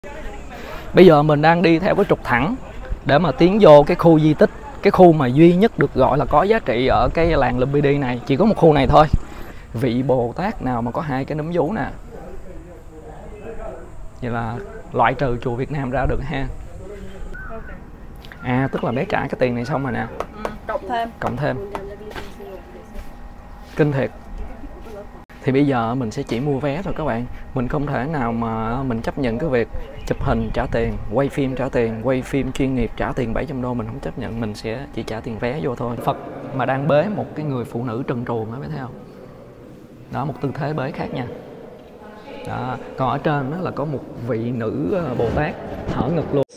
Bây giờ mình đang đi theo cái trục thẳng để mà tiến vô cái khu di tích, cái khu mà duy nhất được gọi là có giá trị ở cái làng Lumpini này. Chỉ có một khu này thôi. Vị Bồ Tát nào mà có hai cái núm vú nè. Vậy là loại trừ chùa Việt Nam ra được ha. À, tức là bé trả cái tiền này xong rồi nè. Cộng thêm. Kinh thiệt. Thì bây giờ mình sẽ chỉ mua vé thôi các bạn. Mình không thể nào mà mình chấp nhận cái việc chụp hình trả tiền, quay phim trả tiền, quay phim chuyên nghiệp trả tiền 700 đô. Mình không chấp nhận, mình sẽ chỉ trả tiền vé vô thôi. Phật mà đang bế một cái người phụ nữ trần truồng đó, biết thấy không? Đó, một tư thế bế khác nha. Đó. Còn ở trên đó là có một vị nữ Bồ Tát thở ngực luôn.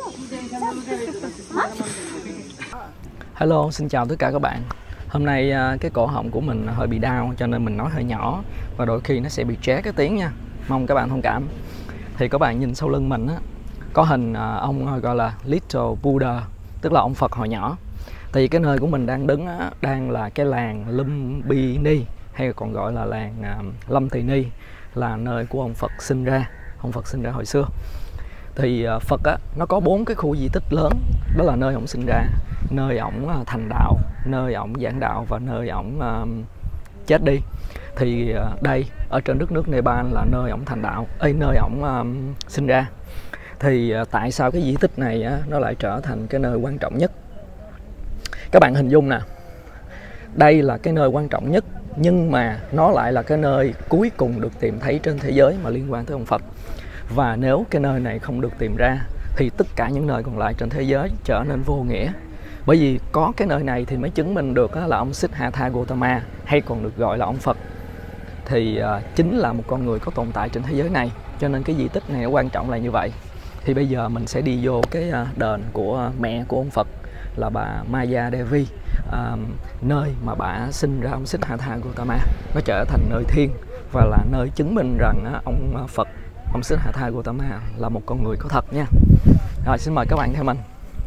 Hello, xin chào tất cả các bạn. Hôm nay cái cổ họng của mình hơi bị đau cho nên mình nói hơi nhỏ và đôi khi nó sẽ bị ché cái tiếng nha. Mong các bạn thông cảm. Thì các bạn nhìn sau lưng mình á, có hình ông gọi là Little Buddha, tức là ông Phật hồi nhỏ. Thì cái nơi của mình đang đứng á, đang là cái làng Lumpini, hay còn gọi là làng Lâm Tỳ Ni, là nơi của ông Phật sinh ra. Ông Phật sinh ra hồi xưa. Thì Phật á, nó có 4 cái khu di tích lớn. Đó là nơi ông sinh ra, nơi ổng thành đạo, nơi ổng giảng đạo và nơi ổng chết đi. Thì đây ở trên đất nước Nepal là nơi ổng thành đạo, nơi ổng sinh ra. Thì tại sao cái di tích này á, nó lại trở thành cái nơi quan trọng nhất? Các bạn hình dung nè, đây là cái nơi quan trọng nhất, nhưng mà nó lại là cái nơi cuối cùng được tìm thấy trên thế giới mà liên quan tới ông Phật. Và nếu cái nơi này không được tìm ra thì tất cả những nơi còn lại trên thế giới trở nên vô nghĩa. Bởi vì có cái nơi này thì mới chứng minh được là ông Siddhartha Gautama, hay còn được gọi là ông Phật, thì chính là một con người có tồn tại trên thế giới này. Cho nên cái di tích này nó quan trọng là như vậy. Thì bây giờ mình sẽ đi vô cái đền của mẹ của ông Phật là bà Maya Devi, nơi mà bà sinh ra ông Siddhartha Gautama. Nó trở thành nơi thiêng và là nơi chứng minh rằng ông Phật, ông Siddhartha Gautama là một con người có thật nha. Rồi, xin mời các bạn theo mình.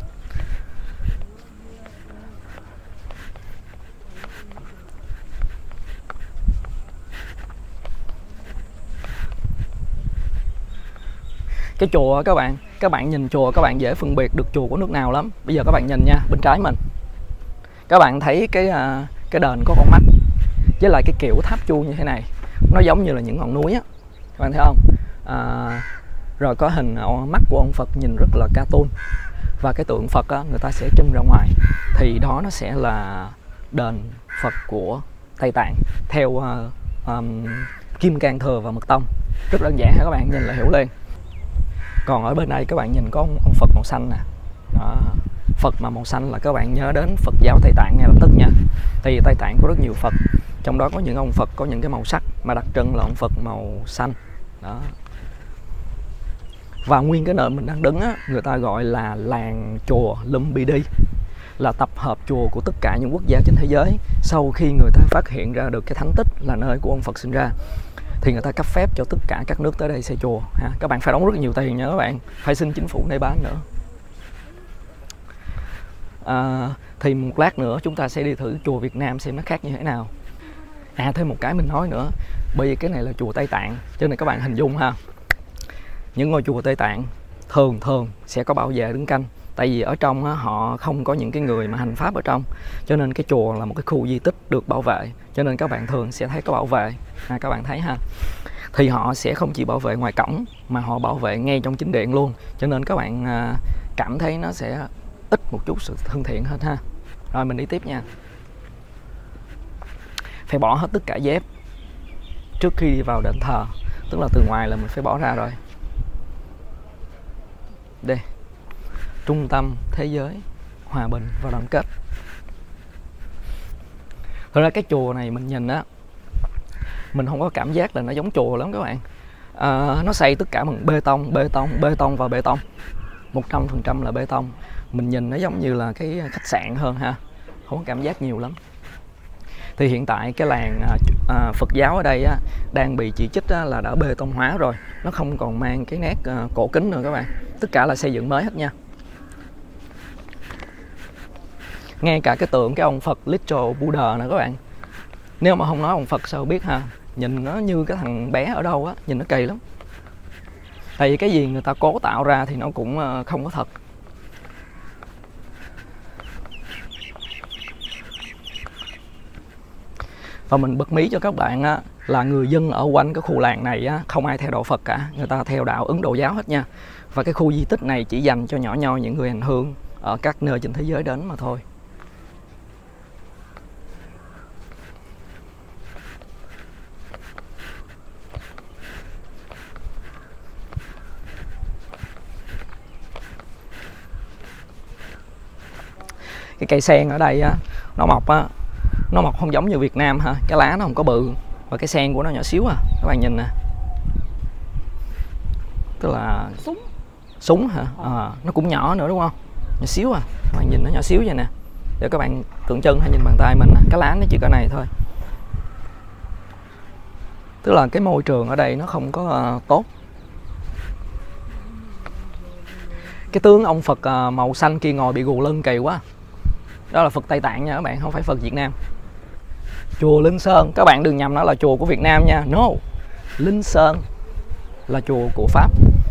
Cái chùa các bạn nhìn chùa các bạn dễ phân biệt được chùa của nước nào lắm. Bây giờ các bạn nhìn nha, bên trái mình các bạn thấy cái đền có con mắt với lại cái kiểu tháp chuông như thế này, nó giống như là những ngọn núi á, các bạn thấy không? Rồi có hình mắt của ông Phật nhìn rất là cartoon, và cái tượng Phật á, người ta sẽ trưng ra ngoài, thì đó nó sẽ là đền Phật của Tây Tạng theo Kim Cang Thừa và Mật Tông. Rất đơn giản ha, các bạn nhìn là hiểu liền. Còn ở bên đây các bạn nhìn có ông Phật màu xanh nè. Đó. Phật mà màu xanh là các bạn nhớ đến Phật giáo Tây Tạng ngay lập tức nha. Thì Tây Tạng có rất nhiều Phật, trong đó có những ông Phật có những cái màu sắc mà đặc trưng là ông Phật màu xanh. Đó. Và nguyên cái nơi mình đang đứng á, người ta gọi là làng chùa Lumpini, là tập hợp chùa của tất cả những quốc gia trên thế giới. Sau khi người ta phát hiện ra được cái thánh tích là nơi của ông Phật sinh ra, thì người ta cấp phép cho tất cả các nước tới đây xây chùa. Các bạn phải đóng rất nhiều tiền nha các bạn, phải xin chính phủ Nepal nữa. Thì một lát nữa chúng ta sẽ đi thử chùa Việt Nam xem nó khác như thế nào. Thêm một cái mình nói nữa, bởi vì cái này là chùa Tây Tạng, cho nên các bạn hình dung ha, những ngôi chùa Tây Tạng thường sẽ có bảo vệ đứng canh. Tại vì ở trong á, họ không có những cái người mà hành pháp ở trong, cho nên cái chùa là một cái khu di tích được bảo vệ, cho nên các bạn thường sẽ thấy có bảo vệ. Các bạn thấy ha, thì họ sẽ không chỉ bảo vệ ngoài cổng mà họ bảo vệ ngay trong chính điện luôn, cho nên các bạn cảm thấy nó sẽ ít một chút sự thân thiện hơn ha. Rồi mình đi tiếp nha. Phải bỏ hết tất cả dép trước khi đi vào đền thờ, tức là từ ngoài là mình phải bỏ ra rồi. Đây, trung tâm thế giới hòa bình và đoàn kết. Thật ra cái chùa này mình nhìn á, mình không có cảm giác là nó giống chùa lắm các bạn. Nó xây tất cả bằng bê tông và bê tông, 100% là bê tông. Mình nhìn nó giống như là cái khách sạn hơn ha, không có cảm giác nhiều lắm. Thì hiện tại cái làng Phật giáo ở đây á, đang bị chỉ trích á, là đã bê tông hóa rồi, nó không còn mang cái nét cổ kính nữa các bạn. Tất cả là xây dựng mới hết nha. Ngay cả cái tượng cái ông Phật Little Buddha nè các bạn, nếu mà không nói ông Phật sao biết ha, nhìn nó như cái thằng bé ở đâu á, nhìn nó kỳ lắm. Tại vì cái gì người ta cố tạo ra thì nó cũng không có thật. Và mình bật mí cho các bạn á, là người dân ở quanh cái khu làng này á, không ai theo đạo Phật cả, người ta theo đạo Ấn Độ giáo hết nha. Và cái khu di tích này chỉ dành cho nhỏ nhoi những người hành hương ở các nơi trên thế giới đến mà thôi. Cái cây sen ở đây á, nó mọc không giống như Việt Nam ha, cái lá nó không có bự và cái sen của nó nhỏ xíu à, các bạn nhìn nè. Tức là súng hả? Nó cũng nhỏ nữa đúng không? Nhỏ xíu à, các bạn nhìn nó nhỏ xíu vậy nè. Để các bạn tượng trưng hay nhìn bàn tay mình nè, cái lá nó chỉ cỡ này thôi. Tức là cái môi trường ở đây nó không có tốt. Cái tướng ông Phật màu xanh kia ngồi bị gù lưng kỳ quá. Đó là Phật Tây Tạng nha các bạn, không phải Phật Việt Nam. Chùa Linh Sơn, các bạn đừng nhầm nó là chùa của Việt Nam nha. No, Linh Sơn là chùa của Pháp.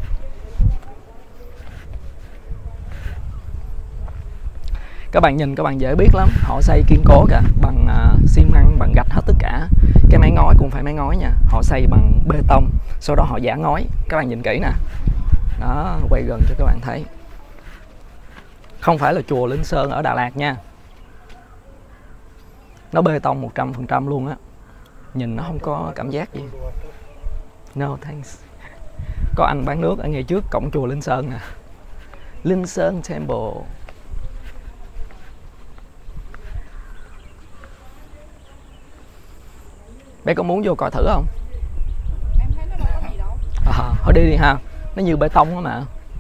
Các bạn nhìn các bạn dễ biết lắm, họ xây kiên cố kìa, bằng xi măng, bằng gạch hết tất cả. Cái mái ngói cũng phải mái ngói nha, họ xây bằng bê tông, sau đó họ giả ngói. Các bạn nhìn kỹ nè. Đó, quay gần cho các bạn thấy. Không phải là chùa Linh Sơn ở Đà Lạt nha. Nó bê tông 100% luôn á. Nhìn nó không có cảm giác gì. No thanks. Có anh bán nước ở ngay trước cổng chùa Linh Sơn nè. Linh Sơn Temple. Bé có muốn vô coi thử không? Em thấy nó đâu có gì đâu. Thôi đi đi ha. Nó như bê tông á mà.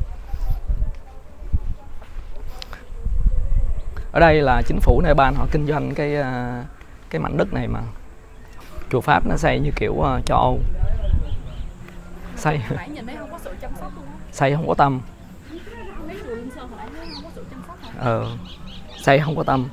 Ở đây là chính phủ Nepal họ kinh doanh cái mảnh đất này mà. Chùa Pháp nó xây như kiểu châu Âu. Xây Nhìn thấy không có sự chăm sóc luôn á. Xây không có tâm. Mấy chùa Linh Sơn hồi nãy thấy không có sự chăm sóc hả? Xây không có tâm.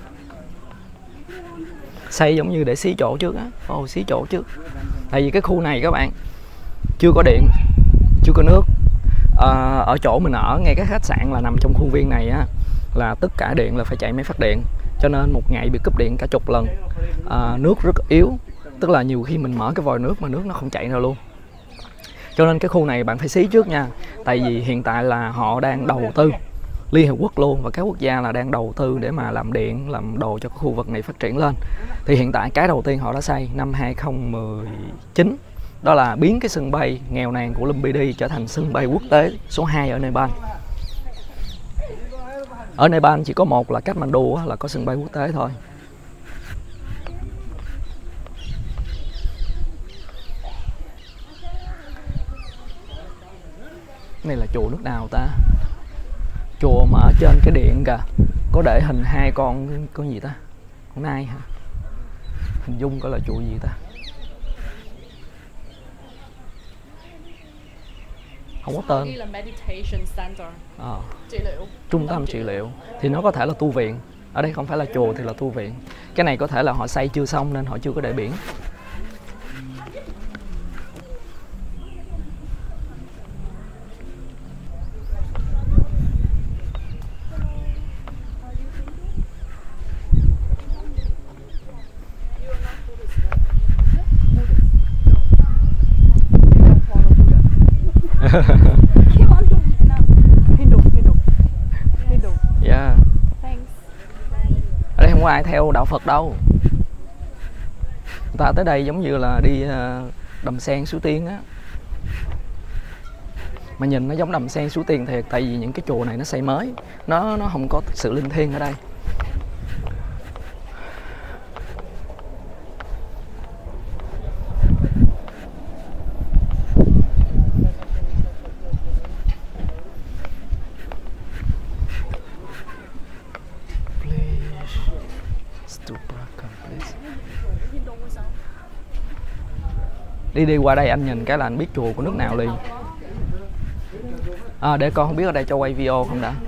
Xây giống như để xí chỗ trước á. Xí chỗ trước. Tại vì cái khu này các bạn chưa có điện, chưa có nước. Ở chỗ mình ở ngay cái khách sạn là nằm trong khuôn viên này á, là tất cả điện là phải chạy máy phát điện, cho nên một ngày bị cúp điện cả chục lần. Nước rất yếu, tức là nhiều khi mình mở cái vòi nước mà nước nó không chạy ra luôn. Cho nên cái khu này bạn phải xí trước nha. Tại vì hiện tại là họ đang đầu tư, Liên Hợp Quốc luôn và các quốc gia là đang đầu tư để mà làm điện, làm đồ cho cái khu vực này phát triển lên. Thì hiện tại cái đầu tiên họ đã xây năm 2019, đó là biến cái sân bay nghèo nàn của Lumpini trở thành sân bay quốc tế số 2 ở Nepal. Ở Nepal chỉ có một là Kathmandu là có sân bay quốc tế thôi. Này là chùa nước nào ta? Chùa mà ở trên cái điện kìa có để hình hai con gì ta? Con nai hả? Hình dung coi là chùa gì ta? Không có tên. Trị liệu. Trung tâm trị liệu. Thì nó có thể là tu viện. Ở đây không phải là chùa thì là tu viện. Cái này có thể là họ xây chưa xong nên họ chưa có để biển. Yeah. Ở đây không có ai theo đạo Phật đâu. Người ta tới đây giống như là đi Đầm Sen Suối Tiên á. Mà nhìn nó giống Đầm Sen Suối Tiên thiệt. Tại vì những cái chùa này nó xây mới, nó không có sự linh thiêng ở đây. Đi qua đây anh nhìn cái là anh biết chùa của nước nào liền. Để con không biết ở đây cho quay video không đã.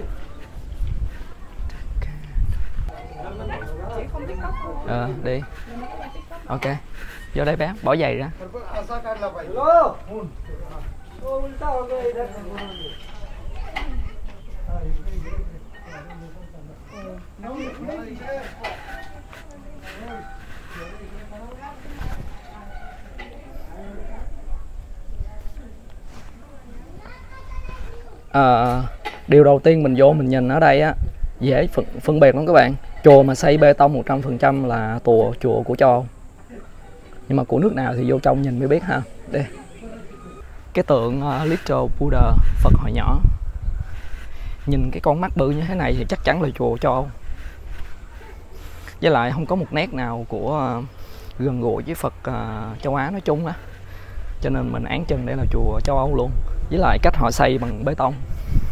Đi. Ok. Vô đây bé, bỏ giày ra. Điều đầu tiên mình vô mình nhìn ở đây á, dễ phân biệt lắm các bạn. Chùa mà xây bê tông 100% là chùa của châu Âu. Nhưng mà của nước nào thì vô trong nhìn mới biết ha. Đây. Cái tượng Little Buddha, Phật hồi nhỏ. Nhìn cái con mắt bự như thế này thì chắc chắn là chùa châu Âu. Với lại không có một nét nào của gần gũi với Phật châu Á nói chung á. Cho nên mình án chừng đây là chùa châu Âu luôn. Với lại cách họ xây bằng bê tông.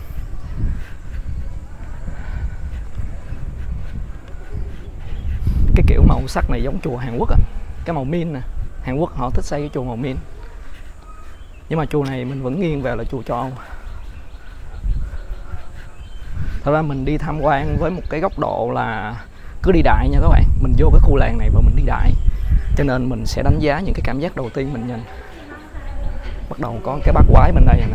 Cái kiểu màu sắc này giống chùa Hàn Quốc á. Cái màu min nè. Hàn Quốc họ thích xây cái chùa màu min. Nhưng mà chùa này mình vẫn nghiêng về là chùa châu Âu. Thật ra mình đi tham quan với một cái góc độ là cứ đi đại nha các bạn. Mình vô cái khu làng này và mình đi đại. Cho nên mình sẽ đánh giá những cái cảm giác đầu tiên mình nhìn. Bắt đầu có cái bát quái bên đây nè.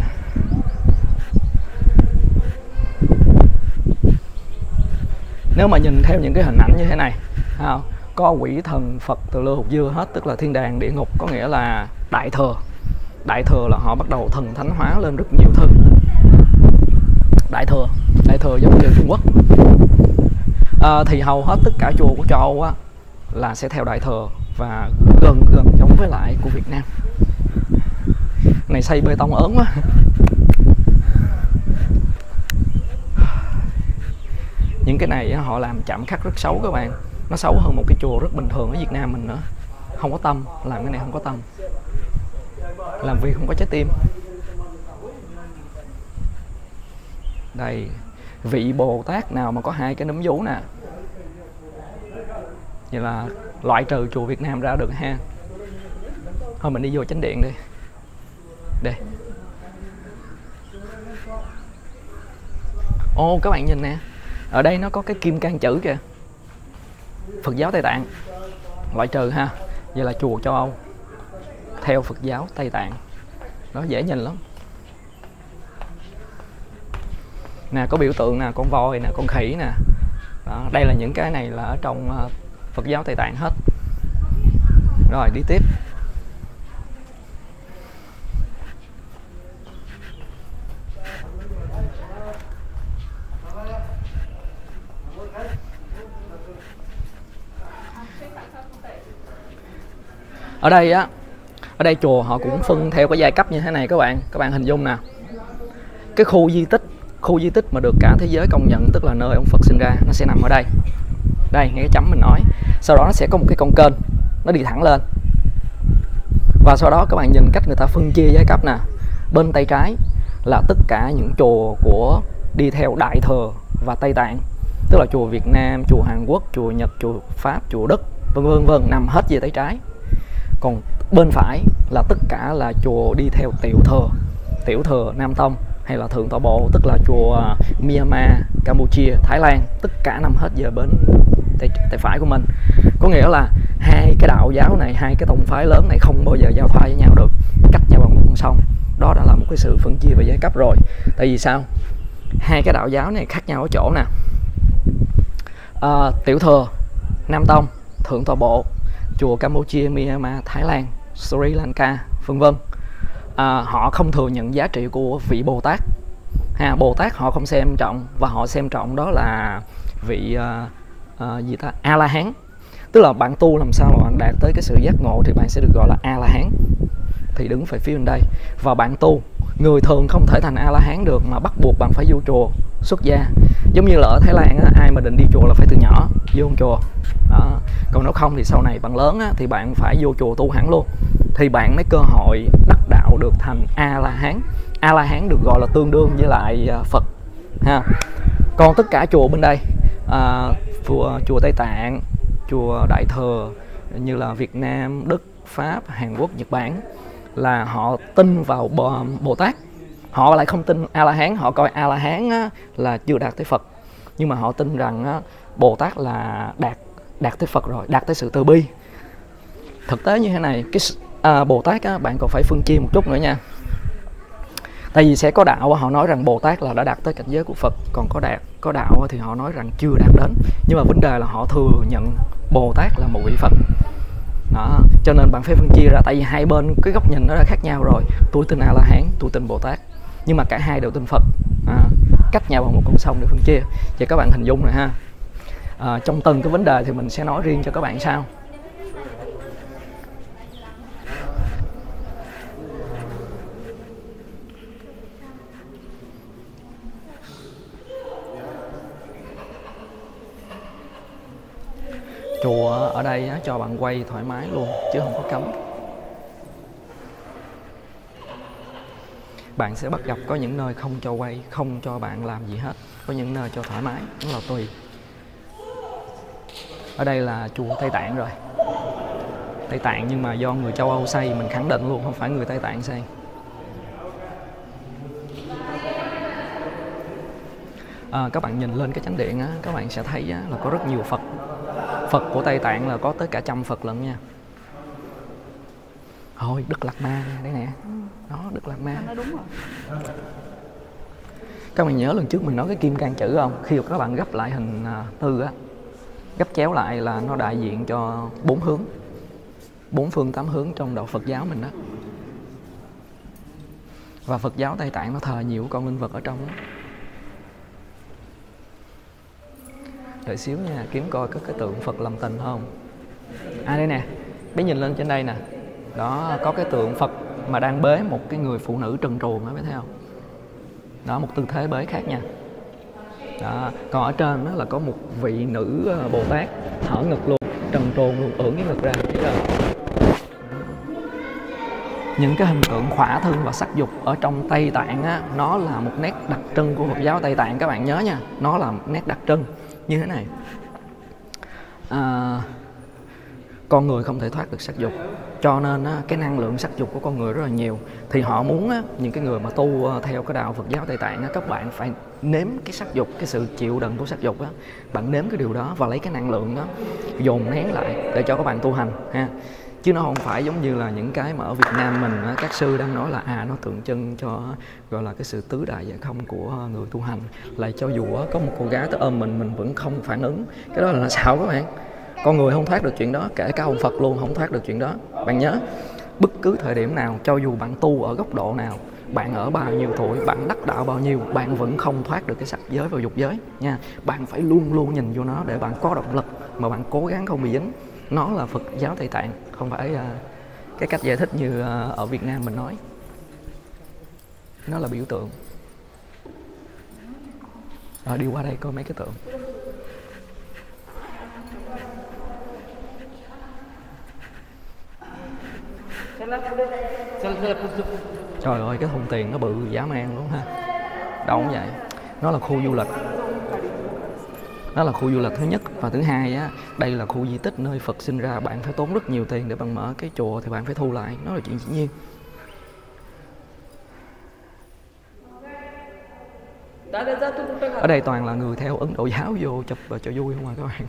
Nếu mà nhìn theo những cái hình ảnh như thế này, có quỷ thần Phật từ lơ hột dưa hết, tức là thiên đàng địa ngục, có nghĩa là đại thừa. Đại thừa là họ bắt đầu thần thánh hóa lên rất nhiều thứ. Đại thừa giống như Trung Quốc. Thì hầu hết tất cả chùa của châu Âu á là sẽ theo đại thừa và gần giống với lại của Việt Nam. Này xây bê tông ớn quá. Những cái này họ làm chạm khắc rất xấu các bạn. Nó xấu hơn một cái chùa rất bình thường ở Việt Nam mình nữa. Không có tâm, làm cái này không có tâm. Làm việc không có trái tim. Đây, vị Bồ Tát nào mà có hai cái núm vú nè. Vậy là loại trừ chùa Việt Nam ra được ha. Thôi mình đi vô chánh điện đi. Đây. Ô các bạn nhìn nè. Ở đây nó có cái kim can chữ kìa. Phật giáo Tây Tạng. Loại trừ ha. Vậy là chùa châu Âu theo Phật giáo Tây Tạng. Nó dễ nhìn lắm. Nè có biểu tượng nè, con voi nè, con khỉ nè. Đó, đây là những cái này là ở trong Phật giáo Tây Tạng hết. Rồi đi tiếp. Ở đây chùa họ cũng phân theo cái giai cấp như thế này các bạn hình dung nè. Cái khu di tích mà được cả thế giới công nhận, tức là nơi ông Phật sinh ra, nó sẽ nằm ở đây. Đây, ngay cái chấm mình nói. Sau đó nó sẽ có một cái con kênh nó đi thẳng lên. Và sau đó các bạn nhìn cách người ta phân chia giai cấp nè. Bên tay trái là tất cả những chùa của đi theo Đại Thừa và Tây Tạng, tức là chùa Việt Nam, chùa Hàn Quốc, chùa Nhật, chùa Pháp, chùa Đức, vân vân, nằm hết về tay trái. Còn bên phải là tất cả là chùa đi theo Tiểu thừa Nam Tông hay là Thượng Tọa Bộ, tức là chùa Myanmar, Campuchia, Thái Lan, tất cả nằm hết về bên tay phải của mình. Có nghĩa là hai cái đạo giáo này, hai cái tông phái lớn này không bao giờ giao thoa với nhau được, cách nhau bằng một con sông. Đó đã là một cái sự phân chia về giai cấp rồi. Tại vì sao? Hai cái đạo giáo này khác nhau ở chỗ nè. Tiểu thừa Nam Tông, Thượng Tọa Bộ, chùa Campuchia, Myanmar, Thái Lan, Sri Lanka, vân vân, họ không thừa nhận giá trị của vị Bồ Tát. Bồ Tát họ không xem trọng, và họ xem trọng đó là vị A La Hán. Tức là bạn tu làm sao mà bạn đạt tới cái sự giác ngộ thì bạn sẽ được gọi là A La Hán. Thì đứng về phía bên đây. Và bạn tu, người thường không thể thành A La Hán được, mà bắt buộc bạn phải vô chùa xuất gia. Giống như là ở Thái Lan á, ai mà định đi chùa là phải từ nhỏ vô chùa. Đó. Còn nếu không thì sau này bạn lớn á, thì bạn phải vô chùa tu hẳn luôn, thì bạn mới cơ hội đắc đạo được thành A La Hán. A La Hán được gọi là tương đương với lại Phật ha. Còn tất cả chùa bên đây, chùa Tây Tạng, chùa Đại Thừa như là Việt Nam, Đức, Pháp, Hàn Quốc, Nhật Bản, là họ tin vào Bồ Tát. Họ lại không tin A La Hán. Họ coi A La Hán là chưa đạt tới Phật, nhưng mà họ tin rằng Bồ Tát là đạt tới Phật rồi, đạt tới sự từ bi. Thực tế như thế này, cái Bồ Tát bạn còn phải phân chia một chút nữa nha. Tại vì sẽ có đạo họ nói rằng Bồ Tát là đã đạt tới cảnh giới của Phật, còn có đạo thì họ nói rằng chưa đạt đến. Nhưng mà vấn đề là họ thừa nhận Bồ Tát là một vị Phật. Đó, cho nên bạn phải phân chia ra, tại vì hai bên cái góc nhìn nó đã khác nhau rồi. Tôi tin A La Hán, tôi tin Bồ Tát, nhưng mà cả hai đều tin Phật. Cách nhau bằng một con sông để phân chia. Vậy các bạn hình dung rồi ha. Trong từng cái vấn đề thì mình sẽ nói riêng cho các bạn sau. Chùa ở đây cho bạn quay thoải mái luôn chứ không có cấm. Bạn sẽ bắt gặp có những nơi không cho quay, không cho bạn làm gì hết. Có những nơi cho thoải mái, nó là tùy. Ở đây là chùa Tây Tạng rồi. Tây Tạng nhưng mà do người châu Âu xây, mình khẳng định luôn, không phải người Tây Tạng xây. Các bạn nhìn lên cái chánh điện á, các bạn sẽ thấy á, là có rất nhiều Phật. Phật của Tây Tạng là có tới cả 100 Phật lận nha. Thôi, Đức Lạt Ma đây nè. Đó, Đức Lạt Ma. Đúng rồi. Các bạn nhớ lần trước mình nói cái kim cang chữ không? Khi các bạn gấp lại hình tư á, gấp chéo lại là nó đại diện cho 4 hướng, 4 phương 8 hướng trong đạo Phật giáo mình đó. Và Phật giáo Tây Tạng nó thờ nhiều con linh vật ở trong đó. Đợi xíu nha, kiếm coi có cái tượng Phật làm tình không. Đây nè, bé nhìn lên trên đây nè. Đó, có cái tượng Phật mà đang bế một cái người phụ nữ trần truồng đó, biết thấy không? Đó, một tư thế bế khác nha. Đó, còn ở trên đó là có một vị nữ Bồ Tát thở ngực luôn, trần truồng luôn, ưỡn cái ngực ra, thấy không? Những cái hình tượng khỏa thân và sắc dục ở trong Tây Tạng á, nó là một nét đặc trưng của Phật giáo Tây Tạng, các bạn nhớ nha. Nó là một nét đặc trưng như thế này. Con người không thể thoát được sắc dục, cho nên á, cái năng lượng sắc dục của con người rất là nhiều. Thì họ muốn á, những cái người mà tu theo cái đạo Phật giáo Tây Tạng á, các bạn phải nếm cái sắc dục, cái sự chịu đựng của sắc dục á. Bạn nếm cái điều đó và lấy cái năng lượng đó dồn nén lại để cho các bạn tu hành ha. Chứ nó không phải giống như là những cái mà ở Việt Nam mình á, các sư đang nói là nó tượng trưng cho gọi là cái sự tứ đại giải không của người tu hành. Lại cho dù á, có một cô gái tới ôm mình vẫn không phản ứng. Cái đó là sao các bạn? Con người không thoát được chuyện đó, kể cả ông Phật luôn không thoát được chuyện đó. Bạn nhớ, bất cứ thời điểm nào, cho dù bạn tu ở góc độ nào, bạn ở bao nhiêu tuổi, bạn đắc đạo bao nhiêu, bạn vẫn không thoát được cái sắc giới và dục giới nha. Bạn phải luôn luôn nhìn vô nó để bạn có động lực mà bạn cố gắng không bị dính. Nó là Phật giáo Tây Tạng, không phải cái cách giải thích như ở Việt Nam mình nói. Nó là biểu tượng. Đi qua đây coi mấy cái tượng. Trời ơi, cái thùng tiền nó bự dã man luôn ha. Đâu cũng vậy. Nó là khu du lịch. Đó là khu du lịch thứ nhất. Và thứ hai á, đây là khu di tích nơi Phật sinh ra. Bạn phải tốn rất nhiều tiền để bạn mở cái chùa thì bạn phải thu lại. Nó là chuyện dĩ nhiên. Ở đây toàn là người theo Ấn Độ giáo vô chụp và cho vui không à các bạn.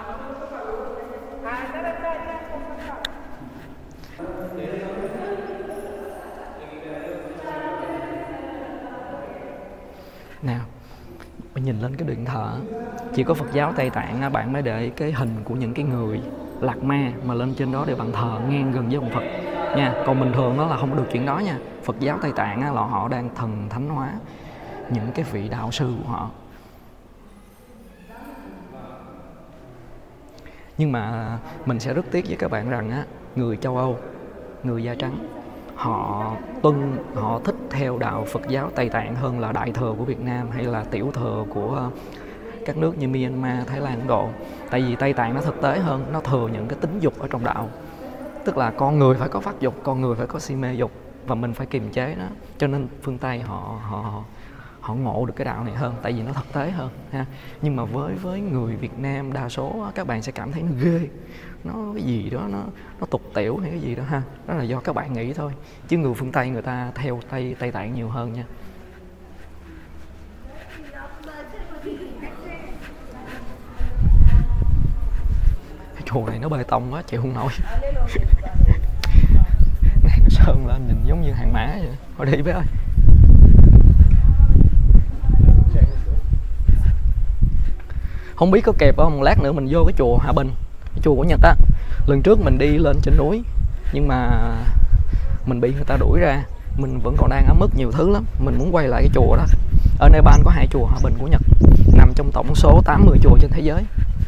Nào, bạn nhìn lên cái điện thờ, chỉ có Phật giáo Tây Tạng bạn mới để cái hình của những cái người Lạt Ma mà lên trên đó để bạn thờ ngang gần với ông Phật nha. Còn bình thường đó là không được chuyện đó nha. Phật giáo Tây Tạng là họ đang thần thánh hóa những cái vị đạo sư của họ. Nhưng mà mình sẽ rất tiếc với các bạn rằng á, người châu Âu, người da trắng, họ thích theo đạo Phật giáo Tây Tạng hơn là đại thừa của Việt Nam hay là tiểu thừa của các nước như Myanmar, Thái Lan, Ấn Độ. Tại vì Tây Tạng nó thực tế hơn, nó thừa những cái tính dục ở trong đạo. Tức là con người phải có phát dục, con người phải có si mê dục và mình phải kiềm chế nó. Cho nên phương Tây họ ngộ được cái đạo này hơn, tại vì nó thực tế hơn ha. Nhưng mà với người Việt Nam đa số các bạn sẽ cảm thấy nó ghê, nó cái gì đó nó tục tiểu hay cái gì đó ha. Đó là do các bạn nghĩ thôi, chứ người phương Tây người ta theo Tây Tạng nhiều hơn nha. Cái chùa này nó bê tông quá chịu không nổi. Này nó sơn lên nhìn giống như hàng mã vậy. Thôi đi bé ơi. Không biết có kịp không, lát nữa mình vô cái chùa Hạ Bình, cái chùa của Nhật á. Lần trước mình đi lên trên núi nhưng mà mình bị người ta đuổi ra. Mình vẫn còn đang ấm ức nhiều thứ lắm. Mình muốn quay lại cái chùa đó. Ở Nepal có 2 chùa Hạ Bình của Nhật, nằm trong tổng số 80 chùa trên thế giới.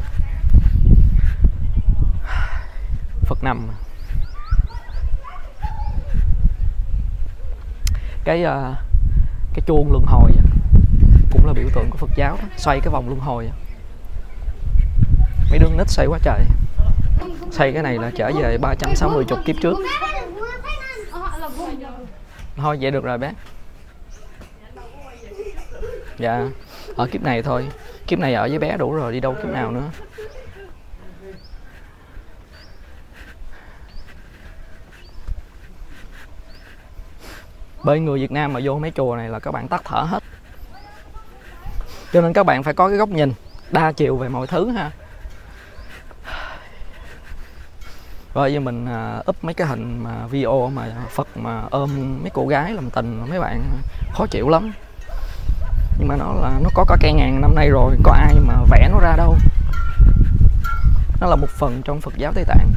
Phật nằm. Cái chuông luân hồi cũng là biểu tượng của Phật giáo đó. Xoay cái vòng luân hồi. Mấy đứa nít xoay quá trời. Xoay cái này là trở về 360 kiếp trước. Thôi vậy được rồi bé. Dạ, ở kiếp này thôi. Kiếp này ở với bé đủ rồi, đi đâu kiếp nào nữa. Bởi người Việt Nam mà vô mấy chùa này là các bạn tắt thở hết. Cho nên các bạn phải có cái góc nhìn đa chiều về mọi thứ ha. Rồi giờ mình up mấy cái hình mà video mà Phật mà ôm mấy cô gái làm tình, mấy bạn khó chịu lắm. Nhưng mà nó có cả cây ngàn năm nay rồi, có ai mà vẽ nó ra đâu. Nó là một phần trong Phật giáo Tây Tạng.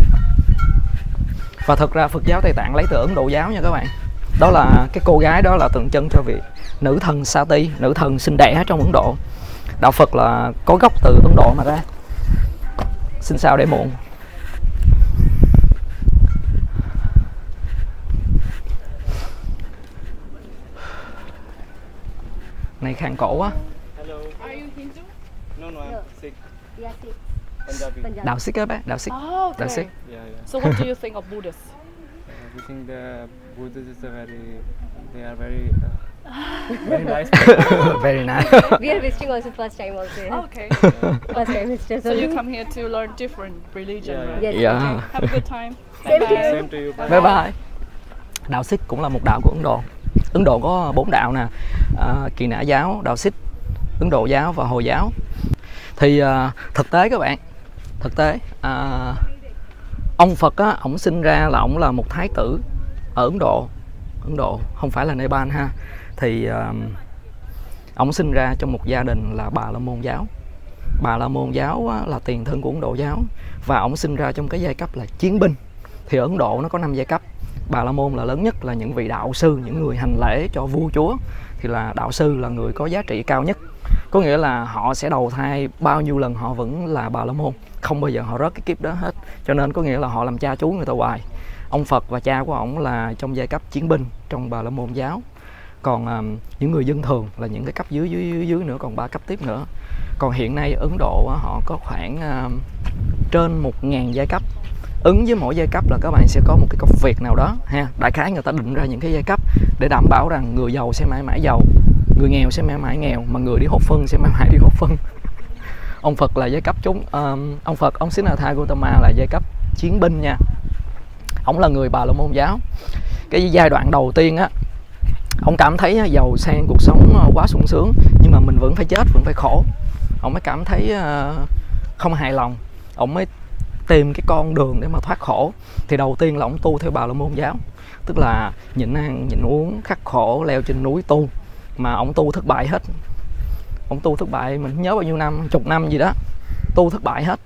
Và thực ra Phật giáo Tây Tạng lấy từ Ấn Độ giáo nha các bạn. Đó là cái cô gái đó là tượng trưng cho vị nữ thần Sati, nữ thần sinh đẻ trong Ấn Độ. Đạo Phật là có gốc từ Ấn Độ mà ra. Xin sao để muộn. Này khang cổ á. Are you Hindu? No, I'm Sikh. Yeah, Sikh. Punjabi. Đạo Sikh á bác, đạo Sikh. Oh, okay. Đạo Sikh. Yeah. So what do you think of Buddhists? We think the Buddhists is they are very very nice. Very nice. We are visiting also first time also. Yeah. Okay. First time visitor. So you come here to learn different religion, Yeah, right? Yes. Dạ. Have a good time. Same to Bye-bye. you. Same to you. Bye. Bye bye. Đạo Sikh cũng là một đạo của Ấn Độ. Ấn Độ có 4 đạo nè, Kỳ Nã giáo, đạo Sikh, Ấn Độ giáo và Hồi giáo. Thì thực tế các bạn, thực tế ông Phật á, ổng sinh ra là ổng là một thái tử ở Ấn Độ, không phải là Nepal ha. Thì ổng sinh ra trong một gia đình là Bà La Môn giáo. Bà La Môn giáo á, là tiền thân của Ấn Độ giáo. Và ổng sinh ra trong cái giai cấp là chiến binh. Thì ở Ấn Độ nó có 5 giai cấp. Bà La Môn là lớn nhất, là những vị đạo sư, những người hành lễ cho vua chúa. Thì là đạo sư là người có giá trị cao nhất. Có nghĩa là họ sẽ đầu thai bao nhiêu lần họ vẫn là Bà La Môn, không bao giờ họ rớt cái kiếp đó hết. Cho nên có nghĩa là họ làm cha chú người ta hoài. Ông Phật và cha của ổng là trong giai cấp chiến binh trong Bà La Môn giáo. Còn những người dân thường là những cái cấp dưới nữa, còn 3 cấp tiếp nữa. Còn hiện nay Ấn Độ họ có khoảng trên 1000 giai cấp. Ứng với mỗi giai cấp là các bạn sẽ có một cái công việc nào đó ha. Đại khái người ta định ra những cái giai cấp để đảm bảo rằng người giàu sẽ mãi mãi giàu, người nghèo sẽ mãi mãi nghèo, mà người đi hốt phân sẽ mãi mãi đi hốt phân. Ông Phật là giai cấp ông Phật, ông Siddhartha Gautama là giai cấp chiến binh nha. Ông là người Bà La Môn giáo. Cái giai đoạn đầu tiên á, ông cảm thấy giàu sang, cuộc sống quá sung sướng, nhưng mà mình vẫn phải chết, vẫn phải khổ. Ông mới cảm thấy không hài lòng. Ông mới tìm cái con đường để mà thoát khổ. Thì đầu tiên là ông tu theo Bà La Môn giáo, tức là nhịn ăn nhịn uống, khắc khổ, leo trên núi tu. Mà ông tu thất bại hết. Ông tu thất bại, mình không nhớ bao nhiêu năm, 10 năm gì đó, tu thất bại hết.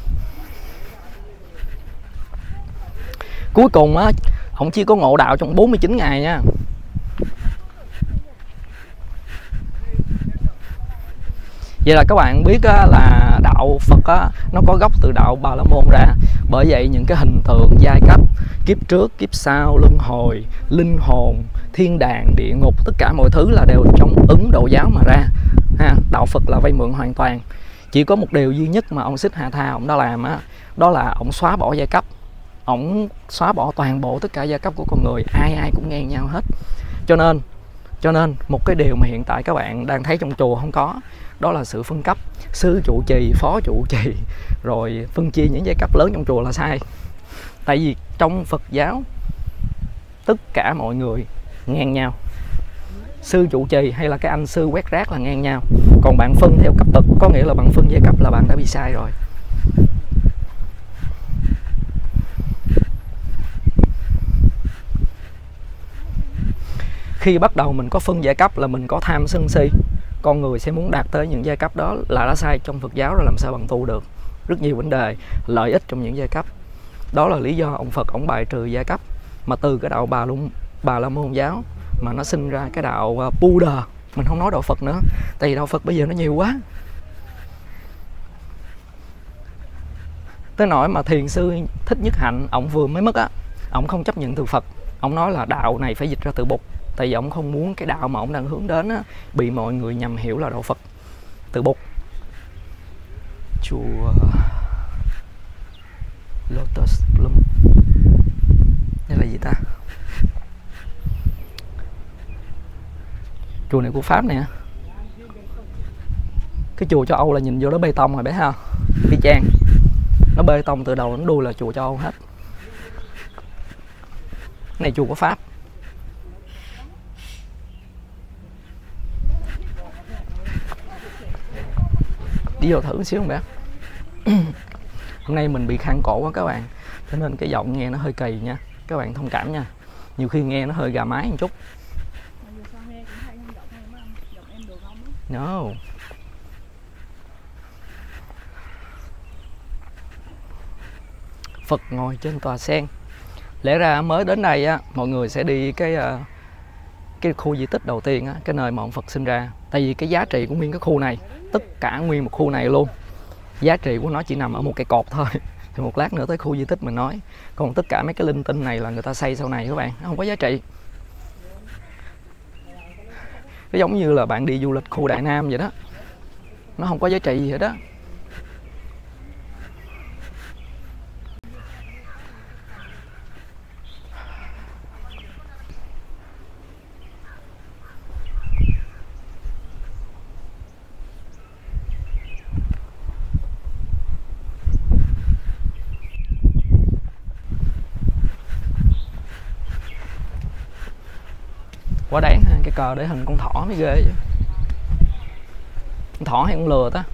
Cuối cùng á, ông chỉ có ngộ đạo trong 49 ngày nha. Vậy là các bạn biết á, là đạo Phật á, nó có gốc từ đạo Bà La Môn ra. Bởi vậy những cái hình tượng giai cấp, kiếp trước, kiếp sau, luân hồi, linh hồn, thiên đàng, địa ngục, tất cả mọi thứ là đều trong Ấn Độ giáo mà ra ha. Đạo Phật là vay mượn hoàn toàn. Chỉ có một điều duy nhất mà ông Siddhartha ông đã làm á, đó là ông xóa bỏ giai cấp. Ông xóa bỏ toàn bộ tất cả giai cấp của con người, ai cũng ngang nhau hết. Cho nên một cái điều mà hiện tại các bạn đang thấy trong chùa không có, đó là sự phân cấp sư trụ trì, phó trụ trì, rồi phân chia những giai cấp lớn trong chùa là sai. Tại vì trong Phật giáo tất cả mọi người ngang nhau. Sư trụ trì hay là cái anh sư quét rác là ngang nhau. Còn bạn phân theo cấp bậc, có nghĩa là bạn phân giai cấp là bạn đã bị sai rồi. Khi bắt đầu mình có phân giai cấp là mình có tham sân si, con người sẽ muốn đạt tới những giai cấp đó là đã sai trong Phật giáo rồi, làm sao bằng tu được. Rất nhiều vấn đề lợi ích trong những giai cấp. Đó là lý do ông Phật ông bài trừ giai cấp, mà từ cái đạo Bà La Môn giáo mà nó sinh ra cái đạo Buddha. Mình không nói đạo Phật nữa, tại vì đạo Phật bây giờ nó nhiều quá. Tới nỗi mà thiền sư Thích Nhất Hạnh, ông vừa mới mất á, ông không chấp nhận từ Phật. Ông nói là đạo này phải dịch ra từ Bụt, tại vì ông không muốn cái đạo mà ông đang hướng đến á, bị mọi người nhầm hiểu là đạo Phật, từ Bụt. Chùa Lotus Bloom, đây là gì ta? Chùa này của Pháp nè. Cái chùa châu Âu là nhìn vô đó bê tông rồi bé ha, y chang. Nó bê tông từ đầu đến đuôi là chùa châu Âu hết. Cái này chùa của Pháp. Đi vô thử một xíu không bé? Hôm nay mình bị khang cổ quá các bạn, cho nên cái giọng nghe nó hơi kỳ nha, các bạn thông cảm nha. Nhiều khi nghe nó hơi gà mái một chút. No. Phật ngồi trên tòa sen. Lẽ ra mới đến đây á, mọi người sẽ đi cái khu di tích đầu tiên á, cái nơi mà ông Phật sinh ra. Tại vì cái giá trị của nguyên cái khu này, tất cả nguyên một khu này luôn, giá trị của nó chỉ nằm ở một cái cột thôi. Thì một lát nữa tới khu di tích mình nói. Còn tất cả mấy cái linh tinh này là người ta xây sau này các bạn, nó không có giá trị. Nó giống như là bạn đi du lịch khu Đại Nam vậy đó, nó không có giá trị gì hết đó. Quá đáng ha, cái cờ để hình con thỏ mới ghê chứ. Con thỏ hay con lừa ta?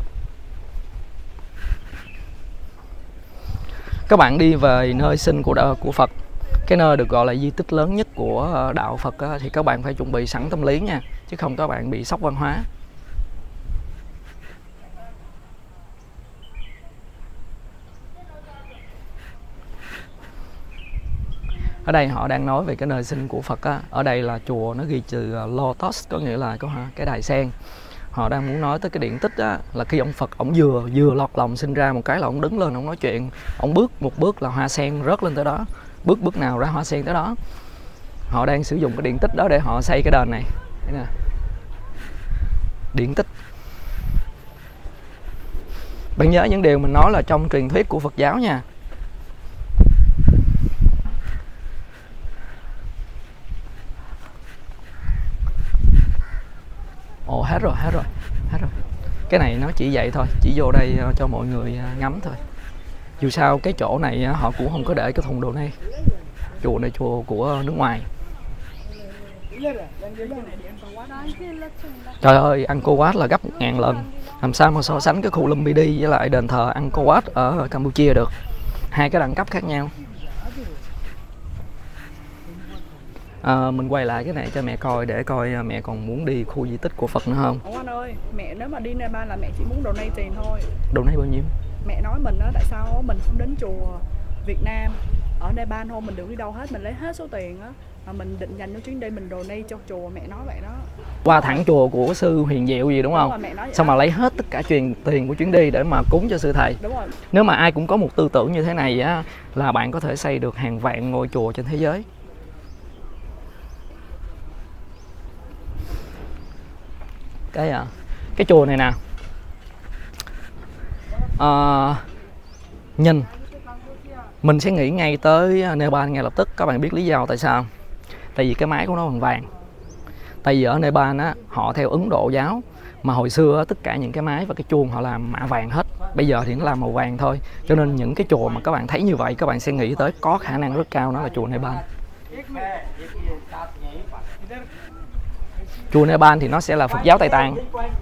Các bạn đi về nơi sinh của Phật, cái nơi được gọi là di tích lớn nhất của đạo Phật á, thì các bạn phải chuẩn bị sẵn tâm lý nha, chứ không các bạn bị sốc văn hóa. Ở đây họ đang nói về cái nơi sinh của Phật á. Ở đây là chùa nó ghi chữ Lotus, có nghĩa là cái đài sen. Họ đang muốn nói tới cái điển tích á, là khi ông Phật ông vừa lọt lòng sinh ra một cái là ông đứng lên ông nói chuyện, ông bước một bước là hoa sen rớt lên tới đó, bước nào ra hoa sen tới đó. Họ đang sử dụng cái điển tích đó để họ xây cái đền này. Đây nè, điển tích. Bạn nhớ những điều mình nói là trong truyền thuyết của Phật giáo nha. Ồ, hết rồi. Cái này nó chỉ vậy thôi, chỉ vô đây cho mọi người ngắm thôi. Dù sao cái chỗ này họ cũng không có để cái thùng đồ này. Chùa này chùa của nước ngoài. Trời ơi, Angkor Wat là gấp 1000 lần. Làm sao mà so sánh cái khu Lumpini với lại đền thờ Angkor Wat ở Campuchia được. Hai cái đẳng cấp khác nhau. Mình quay lại cái này cho mẹ coi, để coi mẹ còn muốn đi khu di tích của Phật nữa không. Ủa anh ơi, mẹ nếu mà đi Nepal là mẹ chỉ muốn donate tiền thôi. Donate bao nhiêu? Mẹ nói mình á, tại sao mình không đến chùa Việt Nam, ở Nepal thôi, mình đừng đi đâu hết, mình lấy hết số tiền á mà mình định dành cho chuyến đi mình donate cho chùa, mẹ nói vậy đó. Qua thẳng chùa của sư Huyền Diệu gì đúng không? Đúng rồi, mẹ nói vậy. Xong mà lấy hết tất cả tiền của chuyến đi để mà cúng cho sư thầy. Đúng rồi. Nếu mà ai cũng có một tư tưởng như thế này á, là bạn có thể xây được hàng vạn ngôi chùa trên thế giới. Cái chùa này nè, nhìn mình sẽ nghĩ ngay tới Nepal ngay lập tức. Các bạn biết lý do tại sao? Tại vì cái mái của nó bằng vàng. Tại vì ở Nepal á, họ theo Ấn Độ giáo, mà hồi xưa á, tất cả những cái mái và cái chuông họ làm mạ vàng hết. Bây giờ thì nó làm màu vàng thôi. Cho nên những cái chùa mà các bạn thấy như vậy, các bạn sẽ nghĩ tới có khả năng rất cao nó là chùa Nepal. Chùa Nepal thì nó sẽ là Phật giáo Tây Tạng.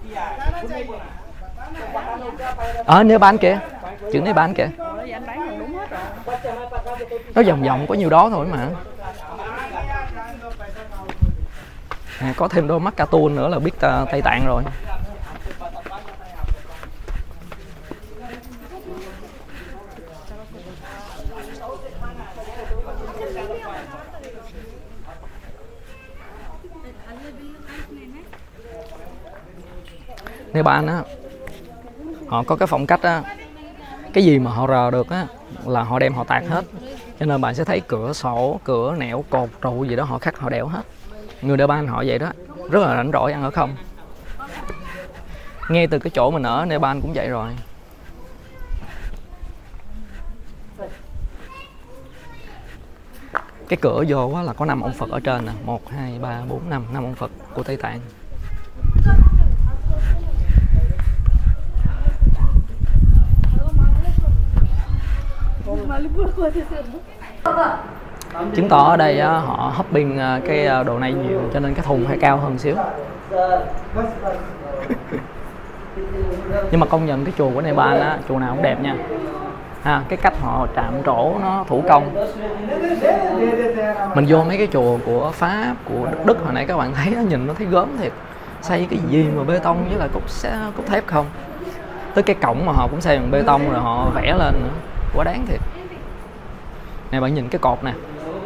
Ở Nepal kìa, chữ Nepal kìa. Nó vòng có nhiêu đó thôi mà. Có thêm đôi mắt cartoon nữa là biết Tây Tạng rồi. Nepal á, họ có cái phong cách á, cái gì mà họ rờ được á là họ đem họ tạc hết. Cho nên bạn sẽ thấy cửa sổ, cửa nẻo, cột trụ gì đó họ khắc họ đẽo hết. Người Nepal họ vậy đó, rất là rảnh rỗi ăn ở không. Ngay từ cái chỗ mình ở Nepal cũng vậy rồi. Cái cửa vô á là có 5 ông Phật ở trên nè, 1, 2, 3, 4, 5 ông Phật của Tây Tạng. Chứng tỏ ở đây á, họ hopping cái đồ này nhiều cho nên cái thùng phải cao hơn xíu. Nhưng mà công nhận cái chùa của Nepal á, chùa nào cũng đẹp nha. Cái cách họ chạm trổ nó thủ công. Mình vô mấy cái chùa của Pháp, của Đức hồi nãy các bạn thấy nó nhìn nó thấy gớm thiệt. Xây cái gì mà bê tông với lại cốt thép không. Tới cái cổng mà họ cũng xây bằng bê tông rồi họ vẽ lên nữa. Quá đáng thiệt. Nè bạn nhìn cái cột nè.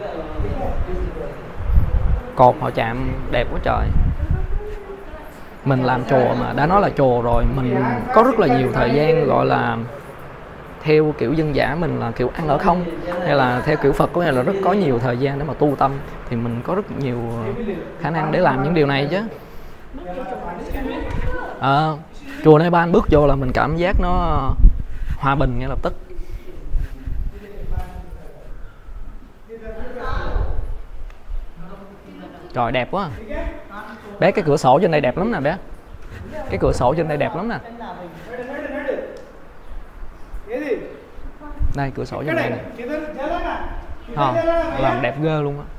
Cột họ chạm đẹp quá trời. Mình làm chùa mà đã nói là chùa rồi, mình có rất là nhiều thời gian gọi là theo kiểu dân dã, mình là kiểu ăn ở không, hay là theo kiểu Phật có nghĩa là rất có nhiều thời gian để mà tu tâm, thì mình có rất nhiều khả năng để làm những điều này chứ. Chùa Nepal bước vô là mình cảm giác nó hòa bình ngay lập tức. Trời đẹp quá. Bé cái cửa sổ trên đây đẹp lắm nè bé. Cái cửa sổ trên đây đẹp lắm nè. Đây cửa sổ trên đây nè. Làm đẹp ghê luôn á.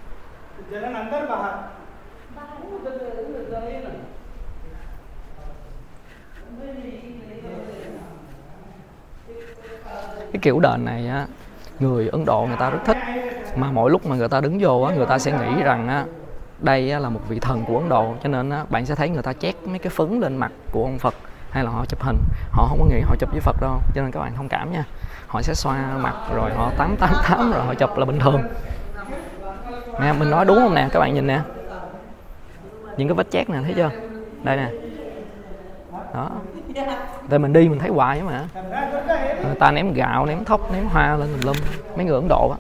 Cái kiểu đền này á, người Ấn Độ người ta rất thích. Mà mỗi lúc mà người ta đứng vô á, người ta sẽ nghĩ rằng á, đây á, là một vị thần của Ấn Độ. Cho nên á, bạn sẽ thấy người ta chét mấy cái phấn lên mặt của ông Phật, hay là họ chụp hình. Họ không có nghĩ họ chụp với Phật đâu. Cho nên các bạn thông cảm nha. Họ sẽ xoa mặt rồi họ 888 rồi họ chụp là bình thường. Nè mình nói đúng không nè, các bạn nhìn nè. Những cái vết chét nè, thấy chưa? Đây nè. Đó. Tại mình đi mình thấy hoài mà. Người ta ném gạo, ném thóc, ném hoa lên tùm lum. Mấy người Ấn Độ á.